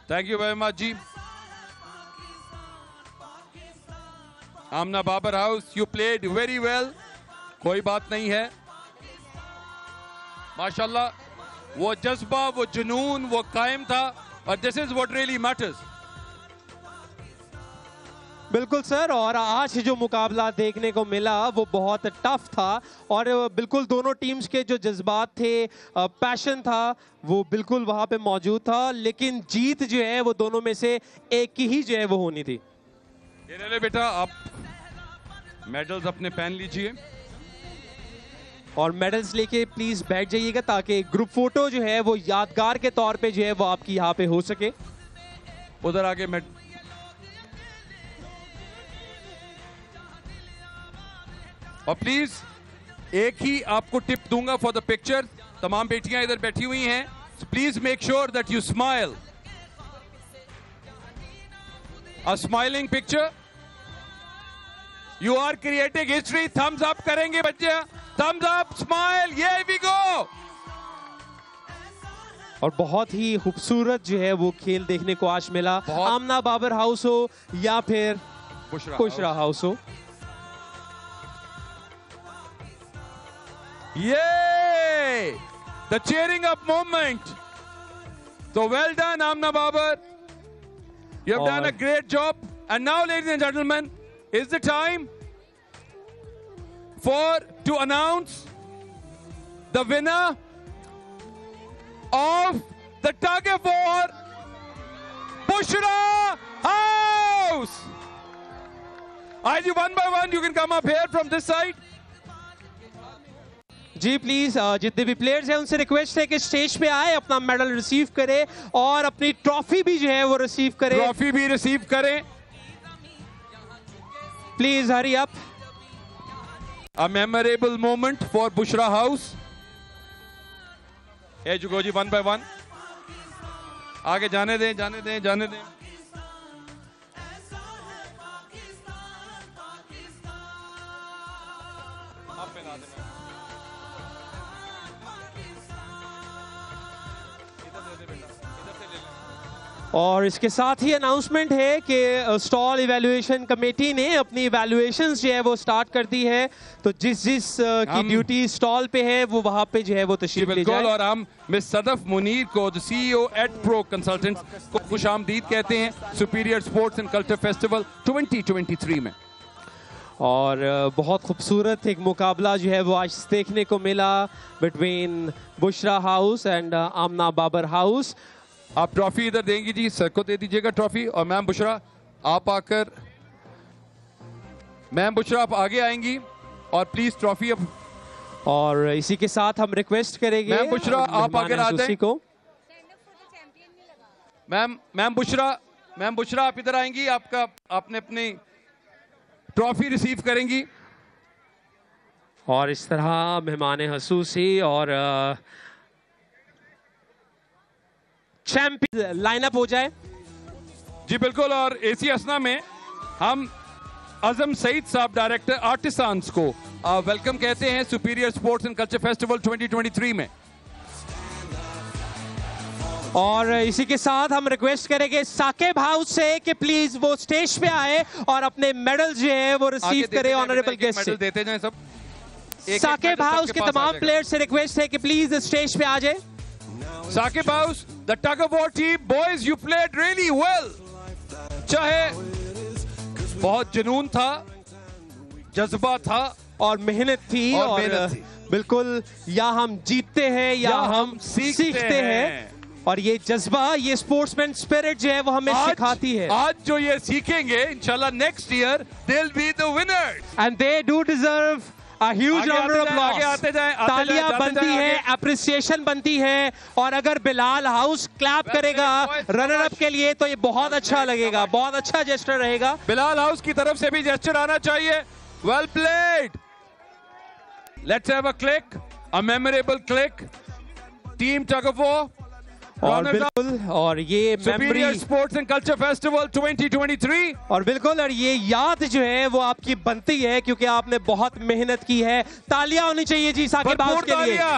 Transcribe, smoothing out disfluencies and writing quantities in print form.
Thank you very much, ji. Amna Babar House, you played very well. कोई बात नहीं है. माशाल्लाह, वो जज्बा, वो जुनून, वो कायम था. और this is what really matters. बिल्कुल सर, और आज जो मुकाबला देखने को मिला वो बहुत टफ था और बिल्कुल दोनों टीम्स के जो जज्बात थे, पैशन था, वो बिल्कुल वहां पे मौजूद था. लेकिन जीत जो है वो दोनों में से एक ही जो है वो होनी थी. ये ले बेटा, आप मेडल्स अपने पहन लीजिए और मेडल्स लेके प्लीज बैठ जाइएगा ताकि ग्रुप फोटो जो है वो यादगार के तौर पे जो है वो आपकी यहाँ पे हो सके. उधर आगे और प्लीज एक ही आपको टिप दूंगा फॉर द पिक्चर. तमाम बेटियां इधर बैठी हुई हैं. Please make sure that you smile. A smiling picture. You are creating history. Thumbs up करेंगे बच्चे. थम्स अप, स्माइल, ये वी गो. और बहुत ही खूबसूरत जो है वो खेल देखने को आज मिला. आमना बाबर हाउस हो या फिर बुशरा हाउस हो. Yay! The cheering up moment. So well done, Amna Babar. You have done a great job. And now, ladies and gentlemen, is the time to announce the winner of the tug of war, Bushra House. As you one by one, you can come up here from this side. जी please, जितने भी players हैं उनसे request है कि stage पे आए, अपना मेडल रिसीव करें और अपनी ट्रॉफी भी जो है वो रिसीव करें. ट्रॉफी भी रिसीव करें. Please hurry up. A memorable moment for Bushra House. Hey Jugo ji, one by one. आगे जाने दें, जाने दें, जाने दें. आप पे ला दें. और इसके साथ ही अनाउंसमेंट है कि स्टॉल इवैल्यूएशन कमेटी ने अपनी इवैल्यूएशंस जो है वो स्टार्ट कर दी है. तो जिस की ड्यूटी स्टॉल पे है वो वहां पे जो है वो तशरीफ ले जाए. और हम मिस सदफ मुनीर को, the CEO at pro consultants को खुशामदीद कहते हैं superior sports and culture festival 2023 में. और बहुत खूबसूरत एक मुकाबला जो है वो आज देखने को मिला between Bushra house and Amna Babar house. आप ट्रॉफी इधर देंगी जी, सर को दे दीजिएगा ट्रॉफी. और मैम बुशरा आप आकर, मैम बुशरा आप आगे आएंगी और प्लीज ट्रॉफी अब. और इसी के साथ हम रिक्वेस्ट करेंगे मैम बुशरा आप आगे आ जाएं. मैम बुशरा आप इधर आएंगी. आपने अपनी ट्रॉफी रिसीव करेंगी. और इस तरह मेहमान हसूसी और चैंपियन लाइनअप हो जाए. जी बिल्कुल. और एसी असना में हम अजम सईद साहब, डायरेक्टर आर्टिसांस को वेलकम कहते हैं superior sports and culture festival 2023 में. और इसी के साथ हम रिक्वेस्ट करेंगे साकिब हाउस से कि प्लीज वो स्टेज पे आए और अपने मेडल जो है वो रिसीव करें. ऑनरेबल गेस्ट से देते जाएं सब. साकिब हाउस के तमाम प्लेयर्स से रिक्वेस्ट है कि प्लीज स्टेज पे आ जाए. Saqib House, the tug of war team, boys, you played really well. चाहे बहुत जुनून था, जज्बा था और मेहनत थी और बिल्कुल या हम जीतते हैं या हम सीखते हैं. और ये जज्बा, ये स्पोर्ट्समैन स्पिरिट जो है वो हमें सिखाती है. आज जो ये सीखेंगे इंशाल्लाह next year they'll be the winners. And they do deserve a huge round of applause. तालियां बनती है, अप्रिसिएशन बनती है. और अगर बिलाल हाउस क्लैप करेगा रनर अप के लिए तो ये बहुत अच्छा लगेगा, बहुत अच्छा जेस्चर रहेगा. बिलाल हाउस की तरफ से भी जेस्चर आना चाहिए. Well played. Let's have a click, a memorable click. Team tug of war. और बिल्कुल, और ये superior sports and culture festival 2023. और बिल्कुल, और ये याद जो है वो आपकी बनती है क्योंकि आपने बहुत मेहनत की है. तालियां होनी चाहिए जी साकिब हाउस के लिए.